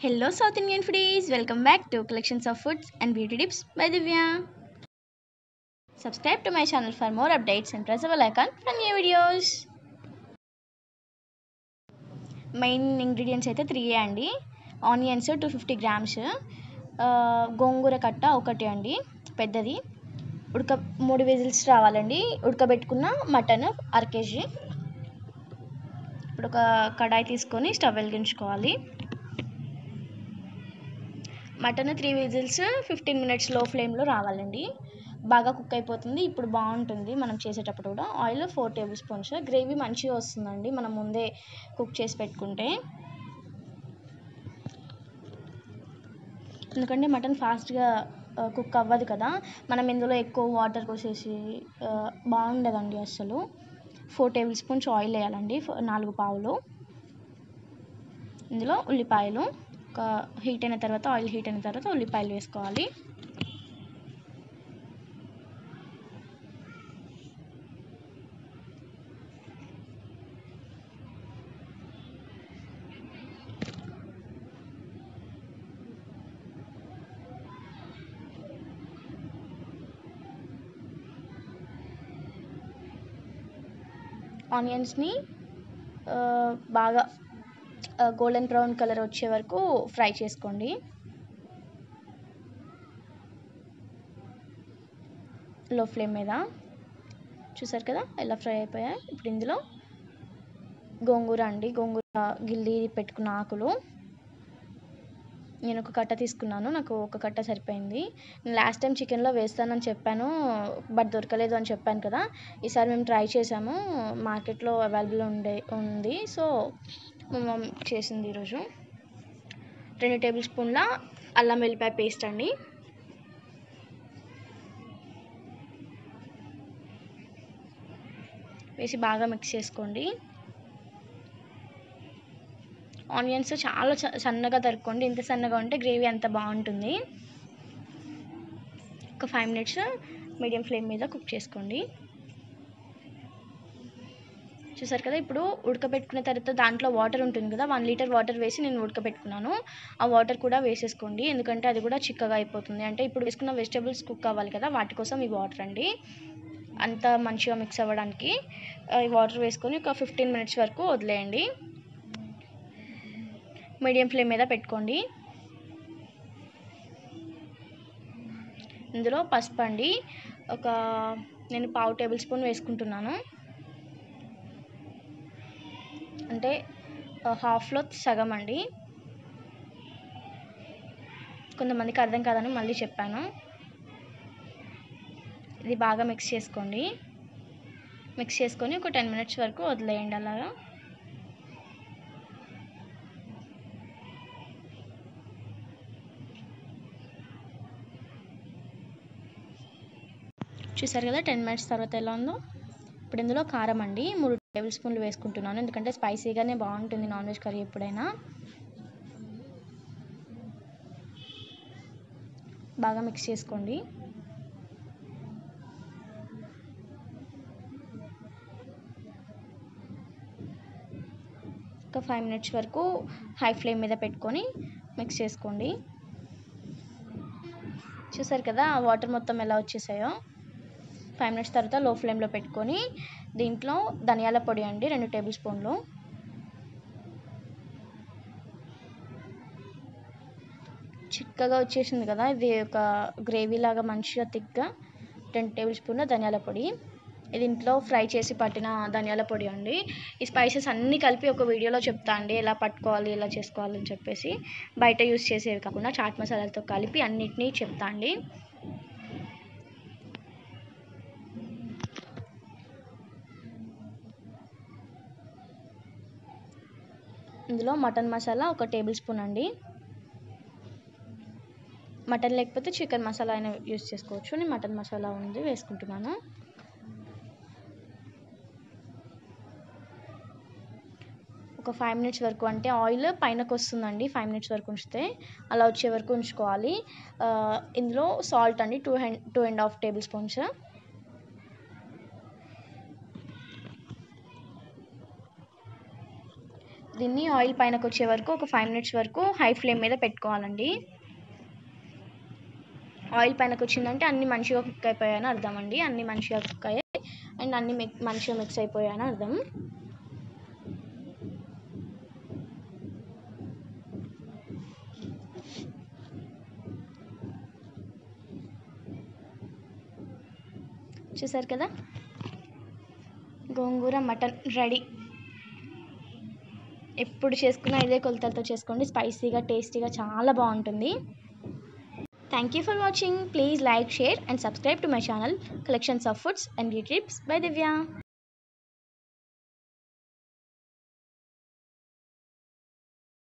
Hello South Indian foodies, welcome back to Collections of Foods and Beauty Tips by Divya. Subscribe to my channel for more updates and press the bell icon for new videos. Main ingredients అయితే 3 అండి. Onions 250 grams, గోంగూర కట్ట ఒకటి అండి పెద్దది, 3 whistles రావాలండి. ఉడకబెట్టుకున్న mutton 1/2 kg. ఇప్పుడు ఒక కడాయి తీసుకొని స్టవ్ వెలిగించుకోవాలి. మటన్ 3 విజిల్స్ 15 మినిట్స్ లో ఫ్లేమ్లో రావాలండి. బాగా కుక్ అయిపోతుంది. ఇప్పుడు బాగుంటుంది మనం చేసేటప్పుడు కూడా. Oil 4 table spoons. గ్రేవీ మంచిగా వస్తుందండి మనం ముందే కుక్ చేసి పెట్టుకుంటే, ఎందుకంటే మటన్ ఫాస్ట్గా కుక్ అవ్వదు కదా. మనం ఇందులో ఎక్కువ వాటర్ పోసేసి బాగుండదండి అసలు. 4 టేబుల్ స్పూన్స్ ఆయిల్ వేయాలండి, 4 పావులు. ఇందులో ఉల్లిపాయలు ఒక హీట్ అయిన తర్వాత, ఆయిల్ హీట్ అయిన తర్వాత ఉల్లిపాయలు వేసుకోవాలి. ఆనియన్స్ని బాగా గోల్డెన్ బ్రౌన్ కలర్ వచ్చే వరకు ఫ్రై చేసుకోండి. లో ఫ్లేమ్ మీద. చూసారు కదా ఎలా ఫ్రై అయిపోయాయి. ఇప్పుడు ఇందులో గోంగూర అండి, గోంగూర గిల్లి పెట్టుకున్న ఆకులు. నేను ఒక కట్ట తీసుకున్నాను, నాకు ఒక కట్ట సరిపోయింది. నేను లాస్ట్ టైం చికెన్లో వేస్తానని చెప్పాను, బట్ దొరకలేదు అని చెప్పాను కదా. ఈసారి మేము ట్రై చేసాము, మార్కెట్లో అవైలబుల్ ఉంది. సో మేము చేసింది ఈరోజు. 2 టేబుల్ స్పూన్ల అల్లం వెల్లిపాయ పేస్ట్ అండి. వేసి బాగా మిక్స్ చేసుకోండి. ఆనియన్స్ చాలా సన్నగా తరుక్కోండి, ఇంత సన్నగా ఉంటే గ్రేవీ అంత బాగుంటుంది. ఒక 5 మినిట్స్ మీడియం ఫ్లేమ్ మీద కుక్ చేసుకోండి. చూసారు కదా. ఇప్పుడు ఉడకబెట్టుకున్న తర్వాత దాంట్లో వాటర్ ఉంటుంది కదా, 1 లీటర్ వాటర్ వేసి నేను ఉడకబెట్టుకున్నాను. ఆ వాటర్ కూడా వేసేసుకోండి, ఎందుకంటే అది కూడా చిక్కగా అయిపోతుంది. అంటే ఇప్పుడు వేసుకున్న వెజిటేబుల్స్ కుక్ అవ్వాలి కదా, వాటి కోసం ఈ వాటర్ అండి. అంతా మంచిగా మిక్స్ అవ్వడానికి ఈ వాటర్ వేసుకొని ఒక 15 మినిట్స్ వరకు వదిలేయండి. మీడియం ఫ్లేమ్ మీద పెట్టుకోండి. ఇందులో పసుపు అండి, నేను 1/2 టేబుల్ స్పూన్ వేసుకుంటున్నాను. అంటే హాఫ్లో సగం అండి. కొంతమందికి అర్థం కాదని మళ్ళీ చెప్పాను. ఇది బాగా మిక్స్ చేసుకోండి. మిక్స్ చేసుకొని ఒక 10 మినిట్స్ వరకు వదిలేయండి అలాగా. చూసారు కదా 10 మినిట్స్ తర్వాత ఎలా ఉందో. ఇప్పుడు ఇందులో కారం అండి 3 టేబుల్ స్పూన్లు వేసుకుంటున్నాను, ఎందుకంటే స్పైసీగానే బాగుంటుంది నాన్ వెజ్ కర్రీ ఎప్పుడైనా. బాగా మిక్స్ చేసుకోండి. ఒక 5 మినిట్స్ వరకు హై ఫ్లేమ్ మీద పెట్టుకొని మిక్స్ చేసుకోండి. చూసారు కదా ఆ వాటర్ మొత్తం ఎలా వచ్చేసాయో. 5 మినిట్స్ తర్వాత లో ఫ్లేమ్లో పెట్టుకొని దీంట్లో ధనియాల పొడి అండి 2 టేబుల్ స్పూన్లు. చిక్కగా వచ్చేసింది కదా, ఇది ఒక గ్రేవీ లాగా మంచిగా థిక్గా. 2 టేబుల్ స్పూన్ల ధనియాల పొడి. ఇది ఇంట్లో ఫ్రై చేసి పట్టిన ధనియాల పొడి అండి. ఈ స్పైసెస్ అన్నీ కలిపి ఒక వీడియోలో చెప్తా అండి, ఎలా పట్టుకోవాలి ఎలా చేసుకోవాలి అని చెప్పేసి. బయట యూస్ చేసేవి కాకుండా చాట్ మసాలాలతో కలిపి అన్నిటినీ చెప్తా అండి. ఇందులో మటన్ మసాలా 1 టేబుల్ స్పూన్ అండి. మటన్ లేకపోతే చికెన్ మసాలా అయినా యూస్ చేసుకోవచ్చు. నేను మటన్ మసాలా ఉంది వేసుకుంటున్నాను. ఒక 5 మినిట్స్ వరకు, అంటే ఆయిల్ పైనకు వస్తుందండి 5 మినిట్స్ వరకు ఉంచితే, అలా వచ్చే వరకు ఉంచుకోవాలి. ఇందులో సాల్ట్ అండి 2.5 టేబుల్ స్పూన్స్. దీన్ని ఆయిల్ పైనకి వచ్చే వరకు ఒక 5 మినిట్స్ వరకు హై ఫ్లేమ్ మీద పెట్టుకోవాలండి. ఆయిల్ పైనకి వచ్చిందంటే అన్నీ మంచిగా కుక్ అయిపోయాయని అర్థం అండి. అన్నీ మంచిగా కుక్ అయ్యాయి అండ్ అన్నీ మంచిగా మిక్స్ అయిపోయాయని అర్థం. చూసారు కదా, గోంగూర మటన్ రెడీ. ఎప్పుడు చేసుకున్నా ఇదే కొలతలతో చేసుకోండి. స్పైసీగా టేస్టీగా చాలా బాగుంటుంది. Thank you for watching. Please like, share and subscribe to my channel Collections of Foods and Tips by Divya.